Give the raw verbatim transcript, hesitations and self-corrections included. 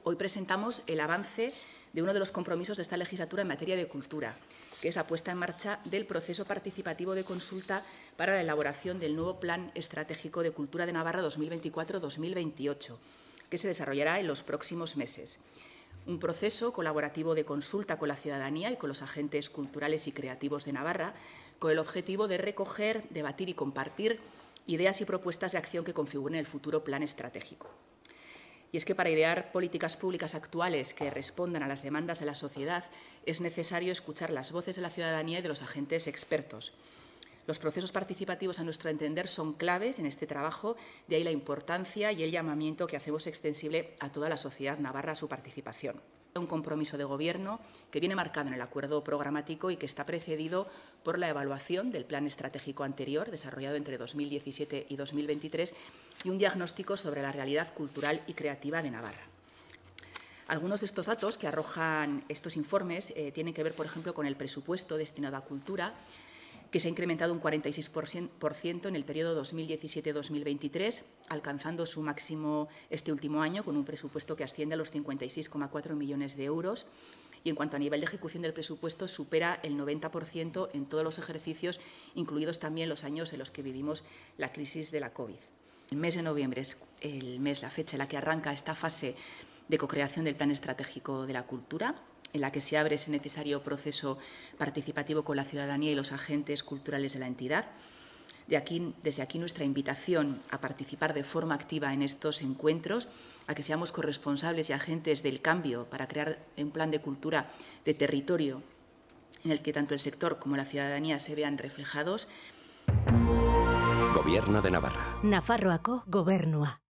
Hoy presentamos el avance de uno de los compromisos de esta legislatura en materia de cultura, que es la puesta en marcha del proceso participativo de consulta para la elaboración del nuevo Plan Estratégico de Cultura de Navarra dos mil veinticuatro dos mil veintiocho, que se desarrollará en los próximos meses. Un proceso colaborativo de consulta con la ciudadanía y con los agentes culturales y creativos de Navarra, con el objetivo de recoger, debatir y compartir ideas y propuestas de acción que configuren el futuro plan estratégico. Y es que para idear políticas públicas actuales que respondan a las demandas de la sociedad es necesario escuchar las voces de la ciudadanía y de los agentes expertos. Los procesos participativos, a nuestro entender, son claves en este trabajo, de ahí la importancia y el llamamiento que hacemos extensible a toda la sociedad navarra a su participación. Un compromiso de Gobierno que viene marcado en el acuerdo programático y que está precedido por la evaluación del plan estratégico anterior, desarrollado entre dos mil diecisiete y dos mil veintitrés, y un diagnóstico sobre la realidad cultural y creativa de Navarra. Algunos de estos datos que arrojan estos informes eh, tienen que ver, por ejemplo, con el presupuesto destinado a cultura, que se ha incrementado un cuarenta y seis por ciento en el periodo dos mil diecisiete dos mil veintitrés, alcanzando su máximo este último año con un presupuesto que asciende a los cincuenta y seis coma cuatro millones de euros. Y en cuanto a nivel de ejecución del presupuesto, supera el noventa por ciento en todos los ejercicios, incluidos también los años en los que vivimos la crisis de la COVID. El mes de noviembre es el mes, la fecha en la que arranca esta fase de cocreación del Plan Estratégico de la Cultura, en la que se abre ese necesario proceso participativo con la ciudadanía y los agentes culturales de la entidad. De aquí, desde aquí nuestra invitación a participar de forma activa en estos encuentros, a que seamos corresponsables y agentes del cambio para crear un plan de cultura de territorio en el que tanto el sector como la ciudadanía se vean reflejados. Gobierno de Navarra. Nafarroako Gobernua.